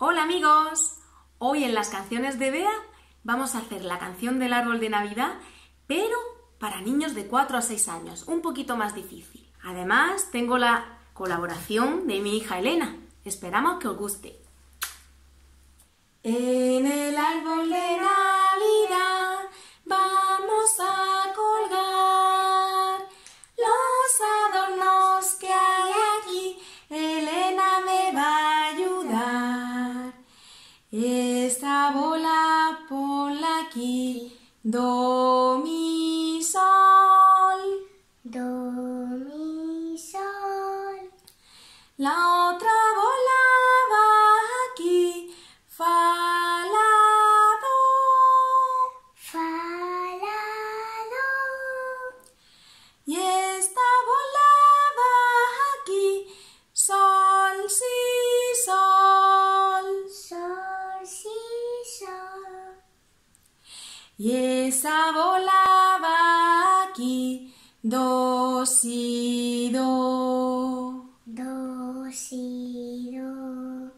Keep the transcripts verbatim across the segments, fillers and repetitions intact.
Hola amigos, hoy en las canciones de Bea vamos a hacer la canción del árbol de Navidad, pero para niños de cuatro a seis años, un poquito más difícil. Además tengo la colaboración de mi hija Elena, esperamos que os guste. En el árbol de Navidad vamos a colgar los adornos que hay aquí, Elena me va a ayudar. Esta bola ponla aquí, do, mi, sol, do, mi, sol. La otra bola va aquí, fa, la, do, fa, la, do. y esta bola va aquí, sol, si, sol, Sol, si, sol. y esa bola va aquí, do, si, do. Do, si, do.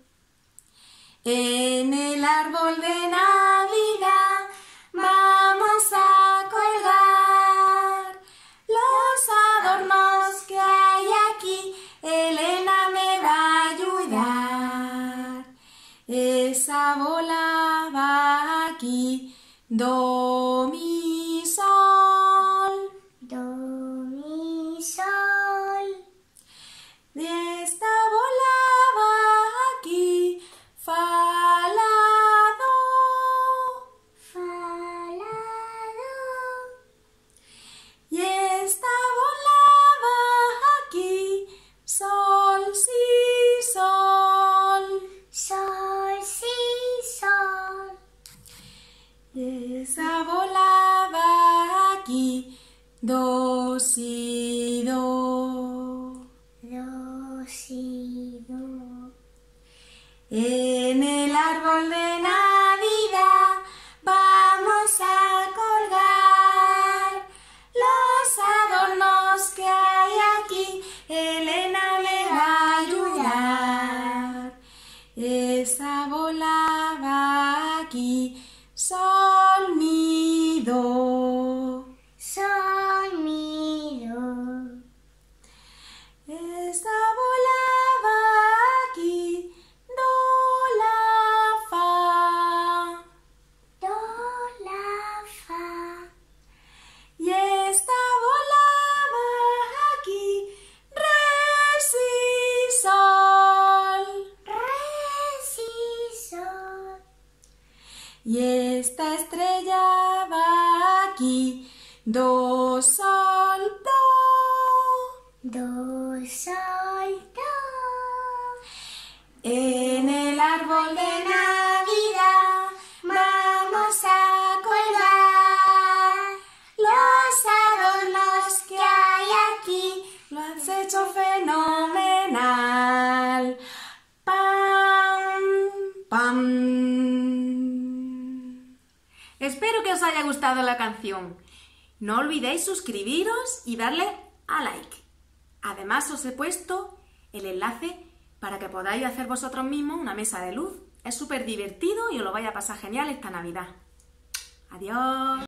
En el árbol de Navidad vamos a colgar los adornos que hay aquí, Elena me va a ayudar. Esa bola va aquí, do, mi, sol. Do, mi, sol. De esta bola va aquí, fa, la, do. Fa, la, do. Y esta bola va aquí, sol, si, sol. Sol, si, sol. Y esa bola va aquí, do, si, do. Do, si, do. En el árbol de Navidad vamos a colgar los adornos que hay aquí, Elena me va a ayudar. Esa bola va aquí, sol, mi, do. Sol, mi, do. Esa bola va aquí, do, la, fa. Do, la, fa. Y esta bola va aquí, re, si, sol. Re, si, sol. Y esta estrella va aquí, do, sol, do. Do, sol, do. En el árbol de Navidad vamos a colgar los adornos que hay aquí. Lo has hecho fenomenal. Pam, pam. Espero que os haya gustado la canción. No olvidéis suscribiros y darle a like. Además os he puesto el enlace para que podáis hacer vosotros mismos una mesa de luz. Es súper divertido y os lo vais a pasar genial esta Navidad. Adiós.